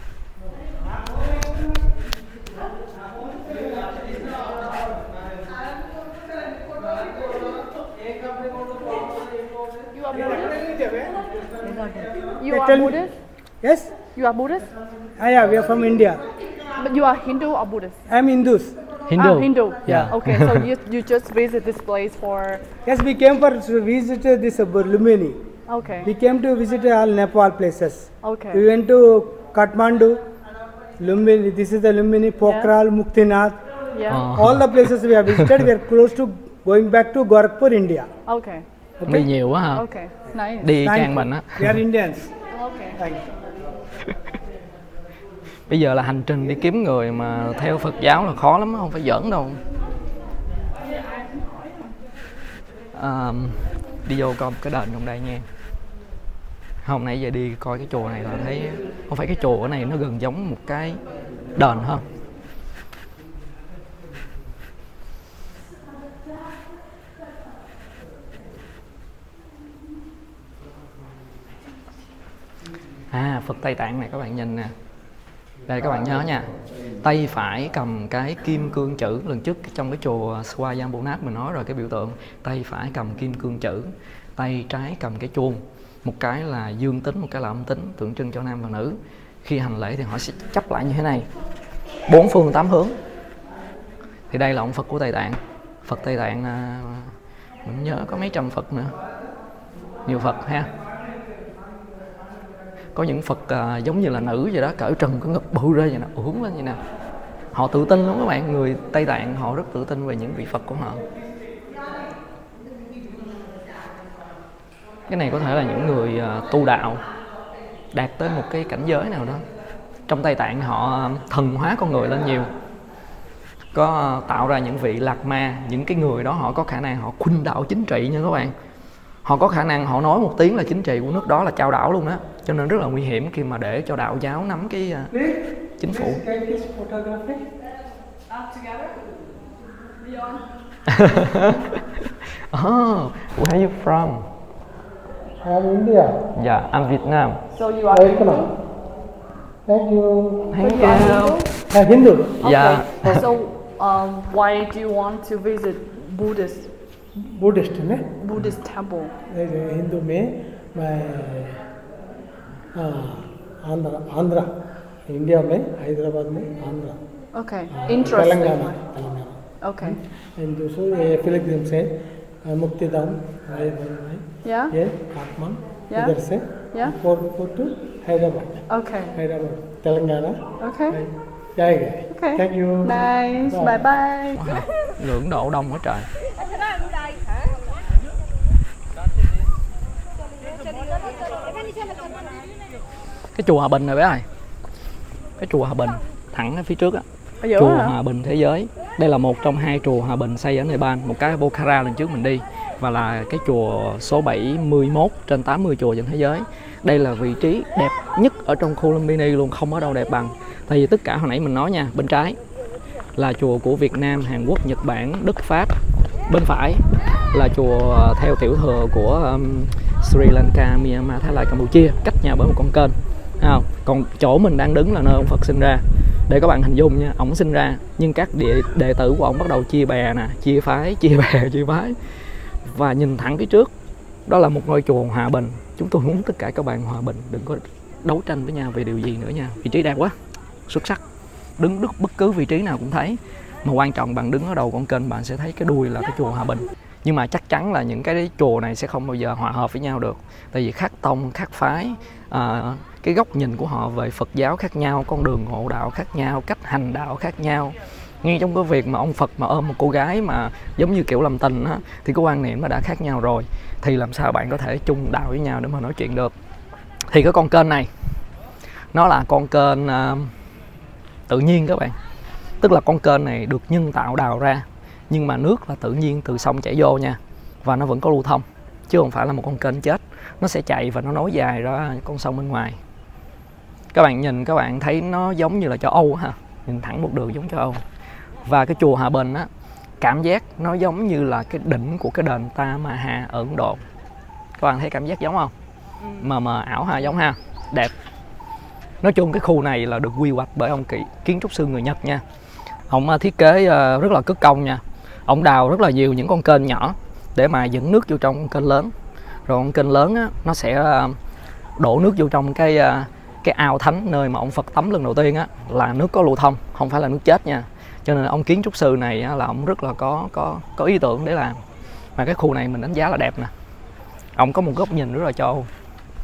You are Buddhist? Yes. You are Buddhist? Yeah, we are from India. But you are Hindu or Buddhist? I'm Hindus. Hindu. Hindu. Yeah. Okay, so you just visit this place for... Yes, we came for to visit this Lumbini. Okay. We came to visit all Nepal places. Okay. We went to Kathmandu, Lumbini. This is the Lumbini, Pokhara, Muktinath. Yeah. All the places we have visited. We are close to going back to Gorakhpur, India. Okay. Đi nhiều quá hả? Okay. Nice. Đi Thank trang you. mình á. We are Indians. Okay. Thank you. Bây giờ là hành trình đi kiếm người mà theo Phật giáo là khó lắm, không phải giỡn đâu. Đi vô coi một cái đền trong đây nha. Hôm nãy giờ đi coi cái chùa này là thấy không phải cái chùa ở này nó gần giống một cái đền hơn. Phật Tây Tạng này các bạn nhìn nè. Đây các bạn nhớ nha. Tay phải cầm cái kim cương chữ. Lần trước trong cái chùa Swayambunat mình nói rồi cái biểu tượng. Tay phải cầm kim cương chữ, tay trái cầm cái chuông. Một cái là dương tính, một cái là âm tính, tượng trưng cho nam và nữ. Khi hành lễ thì họ sẽ chấp lại như thế này, 4 phương 8 hướng. Thì đây là ông Phật của Tây Tạng. Phật Tây Tạng mình nhớ có mấy trăm Phật nữa. Nhiều Phật ha. Có những Phật giống như là nữ vậy đó, cỡ trần có ngực bự ra vậy nè, uống lên vậy nè. Họ tự tin lắm các bạn, người Tây Tạng họ rất tự tin về những vị Phật của họ. Cái này có thể là những người tu đạo đạt tới một cái cảnh giới nào đó. Trong Tây Tạng họ thần hóa con người lên nhiều. Có tạo ra những vị lạc ma, những cái người đó họ có khả năng họ khuynh đảo chính trị nha các bạn. Họ có khả năng họ nói một tiếng là chính trị của nước đó là chao đảo luôn đó. Cho nên rất là nguy hiểm khi mà để cho đạo giáo nắm cái chính phủ. Oh, where are you from? I'm India. Yeah, I'm Vietnam. So you are Welcome. Thank you. Thank you are you. Hindu? Hindu. Yeah. Okay. So why do you want to visit Buddhist ने Buddhist temple? Hindu में मैं आंध्रा इंडिया में हैदराबाद में Andhra Okay, interesting. Telangana Okay. हिंदू से ये पिलग्रिम से मुक्तिधाम Yeah. ये काठमांडू Yeah. इधर से Yeah. Four to Hyderabad Okay. Telangana Okay. जाएगा. Okay. Thank you. Nice. Bye bye. Người Ấn Độ đông quá trời. Cái chùa Hòa Bình này bé ơi. Cái chùa Hòa Bình thẳng ở phía trước á. Ở giữa Chùa hả? Hòa Bình Thế Giới. Đây là một trong hai chùa Hòa Bình xây ở Nepal, một cái ở Pokhara lần trước mình đi và là cái chùa số 71 trên 80 chùa trên thế giới. Đây là vị trí đẹp nhất ở trong khu Lumpini luôn, không ở đâu đẹp bằng. Tại vì tất cả hồi nãy mình nói nha, bên trái là chùa của Việt Nam, Hàn Quốc, Nhật Bản, Đức, Pháp. Bên phải là chùa theo tiểu thừa của Sri Lanka, Myanmar, Thái Lan, Campuchia, cách nhau bởi một con kênh. Còn chỗ mình đang đứng là nơi ông Phật sinh ra. Để các bạn hình dung nha, ông sinh ra nhưng các đệ tử của ông bắt đầu chia bè nè, chia phái, chia bè, chia phái. Và nhìn thẳng phía trước, đó là một ngôi chùa hòa bình. Chúng tôi muốn tất cả các bạn hòa bình, đừng có đấu tranh với nhau về điều gì nữa nha. Vị trí đẹp quá, xuất sắc. Đứng bất cứ vị trí nào cũng thấy. Mà quan trọng bạn đứng ở đầu con kênh, bạn sẽ thấy cái đuôi là cái chùa Hòa Bình. Nhưng mà chắc chắn là những cái chùa này sẽ không bao giờ hòa hợp với nhau được. Tại vì khác tông, khác phái, cái góc nhìn của họ về Phật giáo khác nhau, con đường ngộ đạo khác nhau, cách hành đạo khác nhau. Ngay trong cái việc mà ông Phật mà ôm một cô gái mà giống như kiểu làm tình á, thì cái quan niệm nó đã khác nhau rồi. Thì làm sao bạn có thể chung đạo với nhau để mà nói chuyện được. Thì cái con kênh này nó là con kênh tự nhiên các bạn. Tức là con kênh này được nhân tạo đào ra, nhưng mà nước là tự nhiên từ sông chảy vô nha. Và nó vẫn có lưu thông, chứ không phải là một con kênh chết. Nó sẽ chạy và nó nối dài ra con sông bên ngoài. Các bạn nhìn, các bạn thấy nó giống như là châu Âu ha. Nhìn thẳng một đường giống châu Âu. Và cái chùa Hòa Bình á, cảm giác nó giống như là cái đỉnh của cái đền Taj Mahal ở Ấn Độ. Các bạn thấy cảm giác giống không? Mờ ảo ha, giống ha, đẹp. Nói chung cái khu này là được quy hoạch bởi ông kiến trúc sư người Nhật nha. Ông thiết kế rất là cất công nha. Ông đào rất là nhiều những con kênh nhỏ để mà dẫn nước vô trong con kênh lớn. Rồi con kênh lớn á, nó sẽ đổ nước vô trong cái ao thánh, nơi mà ông Phật tắm lần đầu tiên á, là nước có lưu thông, không phải là nước chết nha. Cho nên ông kiến trúc sư này á, là ông rất là có ý tưởng để làm. Mà cái khu này mình đánh giá là đẹp nè. Ông có một góc nhìn rất là châu Âu.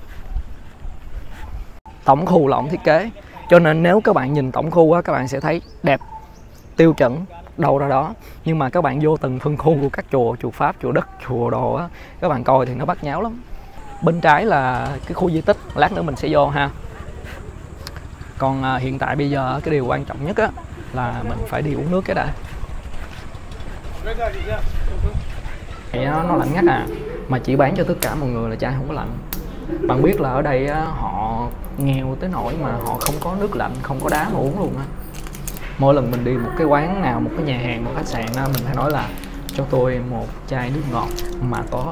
Tổng khu là ông thiết kế. Cho nên nếu các bạn nhìn tổng khu á, các bạn sẽ thấy đẹp, tiêu chuẩn đâu ra đó. Nhưng mà các bạn vô từng phân khu của các chùa, chùa Pháp, chùa Đất, chùa Đồ á, các bạn coi thì nó bắt nháo lắm. Bên trái là cái khu di tích, lát nữa mình sẽ vô ha. Còn hiện tại bây giờ cái điều quan trọng nhất á là mình phải đi uống nước cái đã. Nó lạnh ngắt à, mà chỉ bán cho tất cả mọi người là chai không có lạnh. Bạn biết là ở đây á, họ nghèo tới nỗi mà họ không có nước lạnh, không có đá mà uống luôn á. Mỗi lần mình đi một cái quán nào, một cái nhà hàng, một khách sạn á, mình phải nói là cho tôi một chai nước ngọt mà có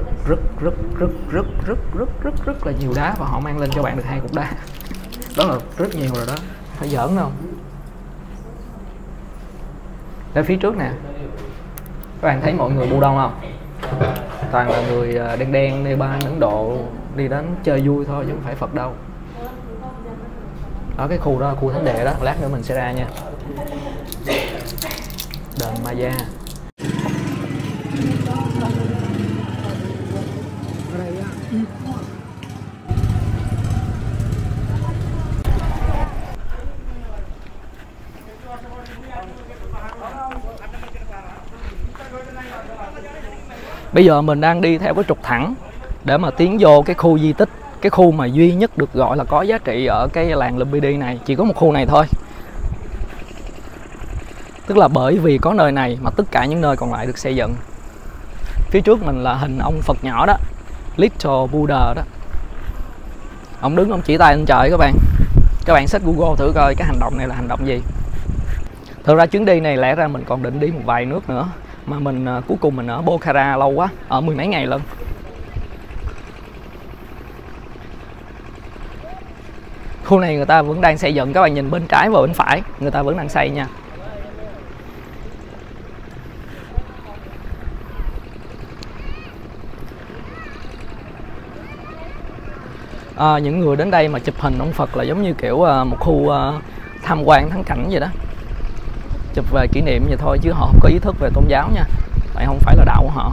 rất là nhiều đá, và họ mang lên cho bạn được 2 cục đá. Đó là rất nhiều rồi đó, phải giỡn không? Ở phía trước nè, các bạn thấy mọi người bu đông không? Toàn là người đen Nepal, Ấn Độ đi đến chơi vui thôi chứ không phải Phật đâu. Ở cái khu đó là khu thánh địa đó, lát nữa mình sẽ ra nha. Đền Maya. Bây giờ mình đang đi theo cái trục thẳng để mà tiến vô cái khu di tích, cái khu mà duy nhất được gọi là có giá trị ở cái làng Lumpini này. Chỉ có một khu này thôi. Tức là bởi vì có nơi này mà tất cả những nơi còn lại được xây dựng. Phía trước mình là hình ông Phật nhỏ đó, Little Buddha đó. Ông đứng ông chỉ tay lên trời các bạn. Các bạn search Google thử coi cái hành động này là hành động gì. Thực ra chuyến đi này lẽ ra mình còn định đi một vài nước nữa, Mà mình cuối cùng mình ở Pokhara lâu quá, ở mười mấy ngày lận. Khu này người ta vẫn đang xây dựng, các bạn nhìn bên trái và bên phải, người ta vẫn đang xây nha. Những người đến đây mà chụp hình ông Phật là giống như kiểu một khu tham quan thắng cảnh vậy đó, chụp về kỷ niệm vậy thôi, chứ họ không có ý thức về tôn giáo nha, tại không phải là đạo của họ.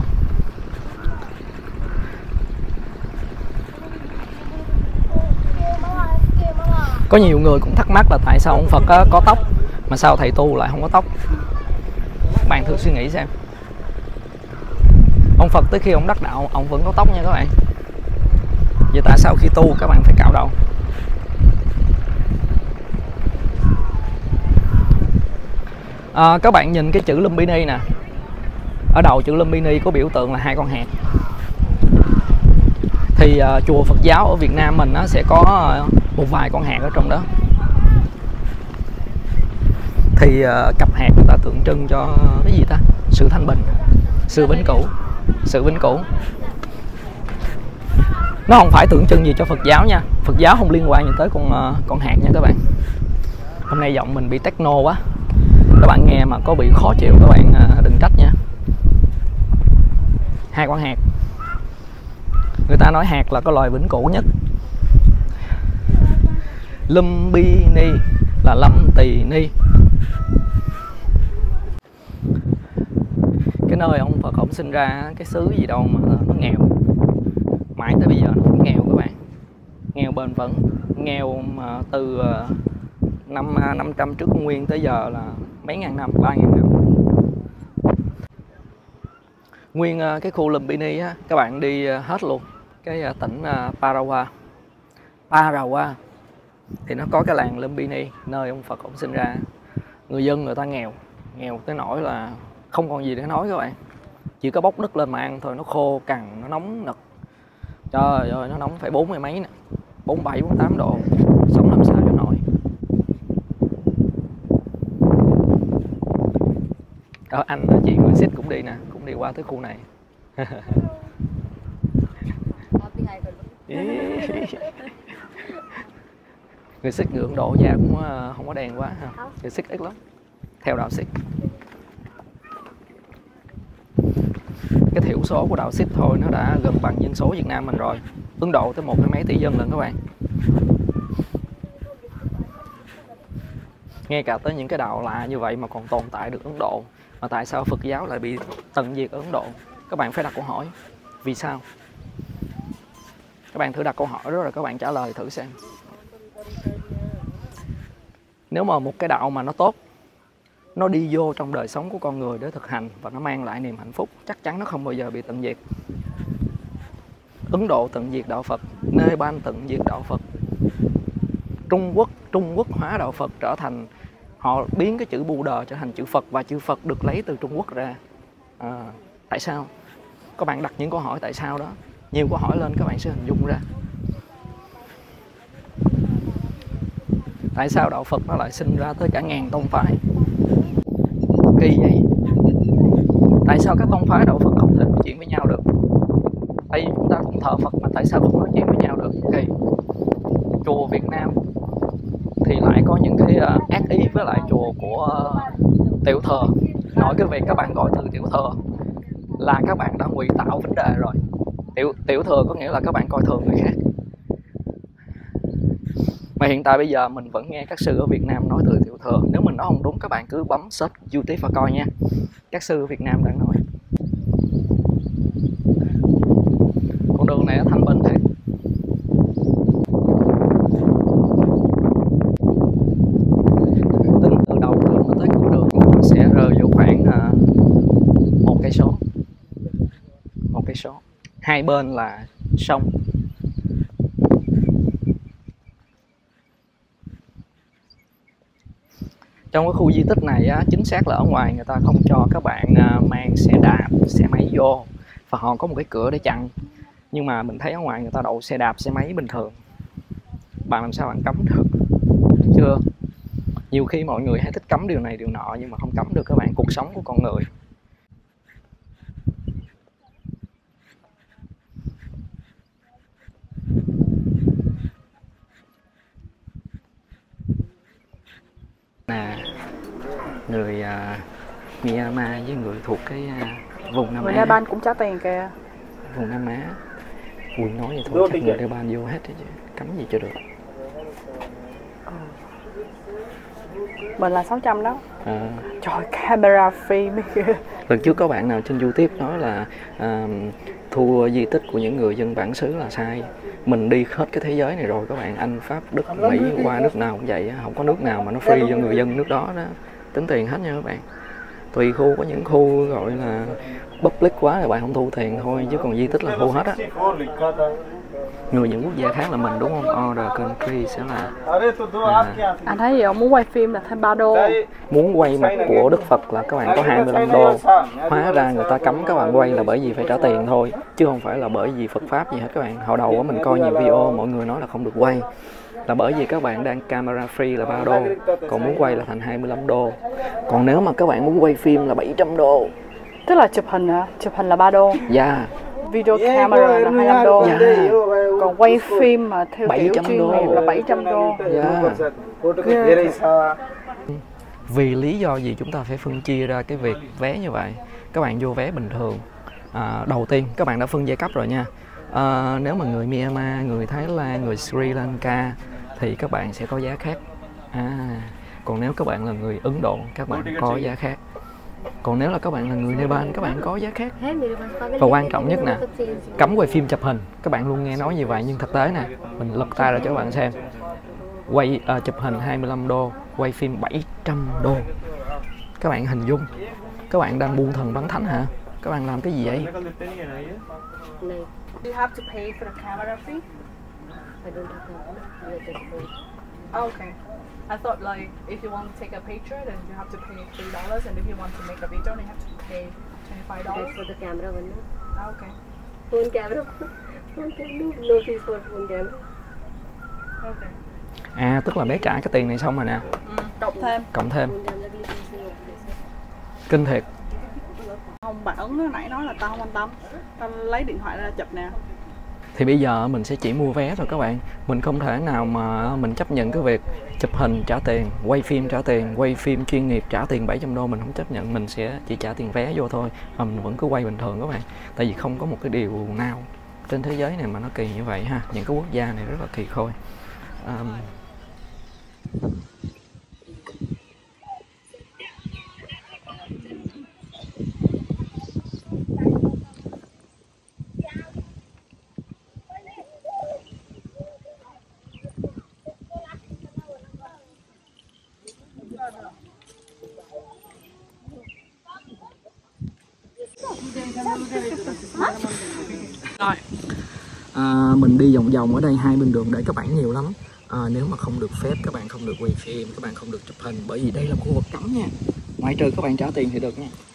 Có nhiều người cũng thắc mắc là tại sao ông Phật có tóc mà sao thầy tu lại không có tóc. Các bạn thử suy nghĩ xem, ông Phật tới khi ông đắc đạo ông vẫn có tóc nha các bạn. Vậy tại sao khi tu các bạn phải cạo đầu? Các bạn nhìn cái chữ Lumbini nè, ở đầu chữ Lumbini có biểu tượng là hai con hạt. Thì chùa Phật giáo ở Việt Nam mình nó sẽ có một vài con hạt ở trong đó. Thì cặp hạt người ta tượng trưng cho cái gì ta? Sự thanh bình, sự vĩnh cửu, sự vĩnh cửu. Nó không phải tượng trưng gì cho Phật giáo nha. Phật giáo không liên quan gì tới con hạt nha các bạn. Hôm nay giọng mình bị techno quá, các bạn nghe mà có bị khó chịu các bạn đừng trách nha. Hai con hạt, người ta nói hạt là cái loài vĩnh cửu nhất. Lumbini là lâm tỳ ni. Cái nơi ông Phật ông sinh ra, cái xứ gì đâu mà nó nghèo, mãi tới bây giờ nó vẫn nghèo các bạn. Nghèo bền vững, nghèo mà từ năm 500 trước công nguyên tới giờ là mấy ngàn năm, 3.000 năm. Nguyên cái khu Lumbini á, các bạn đi hết luôn cái tỉnh Parawa thì nó có cái làng Lumbini, nơi ông Phật ông sinh ra. Người dân người ta nghèo tới nỗi là không còn gì để nói các bạn, chỉ có bốc đất lên mà ăn thôi. Nó khô cằn, nó nóng nực, trời ơi nó nóng phải 40 mấy nè, 47, 48 độ, sống làm sao cho nổi. Anh chị người Sikh cũng đi nè, cũng đi qua tới khu này. Người Sikh, người Ấn Độ da cũng không có đen quá ha. Người Sikh ít lắm, theo đạo Sikh. Cái thiểu số của đạo Sikh thôi nó đã gần bằng dân số Việt Nam mình rồi. Ấn Độ tới 1 mấy tỷ dân lần các bạn. Ngay cả tới những cái đạo lạ như vậy mà còn tồn tại được Ấn Độ. Mà tại sao Phật giáo lại bị tận diệt ở Ấn Độ? Các bạn phải đặt câu hỏi, vì sao? Các bạn thử đặt câu hỏi đó rồi các bạn trả lời thử xem. Nếu mà một cái đạo mà nó tốt, nó đi vô trong đời sống của con người để thực hành và nó mang lại niềm hạnh phúc, chắc chắn nó không bao giờ bị tận diệt. Ấn Độ tận diệt đạo Phật, Nepal tận diệt đạo Phật, Trung Quốc hóa đạo Phật trở thành, họ biến cái chữ Buddha trở thành chữ Phật, và chữ Phật được lấy từ Trung Quốc ra. Tại sao? Các bạn đặt những câu hỏi tại sao đó, nhiều câu hỏi lên các bạn sẽ hình dung ra. Tại sao đạo Phật nó lại sinh ra tới cả ngàn tông phái? Kỳ vậy. Tại sao các tông phái đạo Phật không thể nói chuyện với nhau được? Tại vì chúng ta cũng thờ Phật mà tại sao không nói chuyện với nhau được? Kỳ. Chùa Việt Nam thì lại có những cái ác ý với lại chùa của tiểu thừa. Nói cái việc các bạn gọi từ tiểu thừa là các bạn đã ngụy tạo vấn đề rồi. Tiểu thừa có nghĩa là các bạn coi thường người khác. Mà hiện tại bây giờ mình vẫn nghe các sư ở Việt Nam nói từ tiểu thừa. Nếu mình nói không đúng các bạn cứ bấm search YouTube và coi nha. Các sư ở Việt Nam đang nói. Con đường này nó thanh bình thiệt. Tính từ đầu đường tới cuối đường là nó sẽ rơi vô khoảng 1 cây số. 1 cây số. Hai bên là sông. Trong cái khu di tích này á, chính xác là ở ngoài người ta không cho các bạn mang xe đạp, xe máy vô, và họ có một cái cửa để chặn. Nhưng mà mình thấy ở ngoài người ta đậu xe đạp, xe máy bình thường. Bạn làm sao bạn cấm được? Chưa? Nhiều khi mọi người hay thích cấm điều này điều nọ nhưng mà không cấm được các bạn, cuộc sống của con người. người Myanmar với người thuộc cái vùng Nam Người Á. Nepal cũng trả tiền kìa. Vùng Nam Á. Ui nói vậy thôi chắc người Nepal vô hết chứ cấm gì cho được. Mình là 600 đó. À, Trời, camera free mấy kìa. lần trước có bạn nào trên YouTube nói là thua di tích của những người dân bản xứ là sai. Mình đi hết cái thế giới này rồi các bạn, Anh, Pháp, Đức, Mỹ, qua nước nào cũng vậy, không có nước nào mà nó free cho người dân nước đó đó, tính tiền hết nha các bạn. Tùy khu, có những khu gọi là public quá thì bạn không thu tiền thôi, chứ còn di tích là thu hết á. Người những quốc gia khác là mình đúng không? Other country sẽ là Anh thấy gì không? Muốn quay phim là thêm 3 đô. muốn quay mặt của Đức Phật là các bạn có 25 đô. Hóa ra người ta cấm các bạn quay là bởi vì phải trả tiền thôi, chứ không phải là bởi vì Phật Pháp gì hết các bạn. Hồi đầu của mình coi nhiều video mọi người nói là không được quay, là bởi vì các bạn đang camera free là 3 đô, còn muốn quay là thành 25 đô. Còn nếu mà các bạn muốn quay phim là 700 đô. Tức là chụp hình hả? Chụp hình là 3 đô. Dạ. Video camera là 25 đô. Dạ. Còn quay phim mà theo kiểu 700 chuyên đô. nghiệp là 700 đô. Dạ. Vì lý do gì chúng ta phải phân chia ra cái việc vé như vậy? Các bạn vô vé bình thường, đầu tiên các bạn đã phân giai cấp rồi nha. Nếu mà người Myanmar, người Thái Lan, người Sri Lanka thì các bạn sẽ có giá khác. Còn nếu các bạn là người Ấn Độ, các bạn có giá khác. Còn nếu là các bạn là người Nepal, các bạn có giá khác. Và quan trọng nhất nè, cấm quay phim chụp hình. Các bạn luôn nghe nói như vậy nhưng thực tế nè, mình lật tay ra cho các bạn xem. Quay chụp hình 25 đô, quay phim 700 đô. Các bạn hình dung, các bạn đang buôn thần bắn thánh hả? Các bạn làm cái gì vậy? Do you have to pay for the camera fee? I don't have that. Okay. I thought like if you want to take a picture then you have to pay $3 and if you want to make a video then you have to pay $25. That's for the camera one. No? Okay. Phone camera. Phone camera. No fees for phone camera. Okay. Tức là bé trả cái tiền này xong rồi nè. Cộng thêm. Cộng thêm. Phone camera भी fees नहीं होते. Kinh thiệt. Không, bạn Ấn nãy nói là tao không quan tâm. Tao lấy điện thoại ra chụp nè. Thì bây giờ mình sẽ chỉ mua vé thôi các bạn. Mình không thể nào mà mình chấp nhận cái việc chụp hình trả tiền, quay phim trả tiền, quay phim chuyên nghiệp trả tiền 700 đô. Mình không chấp nhận, mình sẽ chỉ trả tiền vé vô thôi. Mà mình vẫn cứ quay bình thường các bạn. Tại vì không có một cái điều nào trên thế giới này mà nó kỳ như vậy ha. Những cái quốc gia này rất là kỳ khôi. Mình đi vòng vòng ở đây hai bên đường để các bạn nhiều lắm. Nếu mà không được phép các bạn không được quay phim, các bạn không được chụp hình, bởi vì đây là khu vực cấm nha. Ngoại trừ các bạn trả tiền thì được nha.